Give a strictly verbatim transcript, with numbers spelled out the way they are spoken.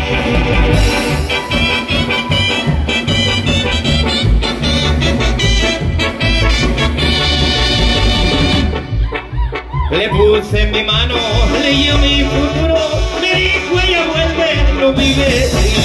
Le puse en mi mano, leí mi futuro, me dijo ella vuelve, no vive.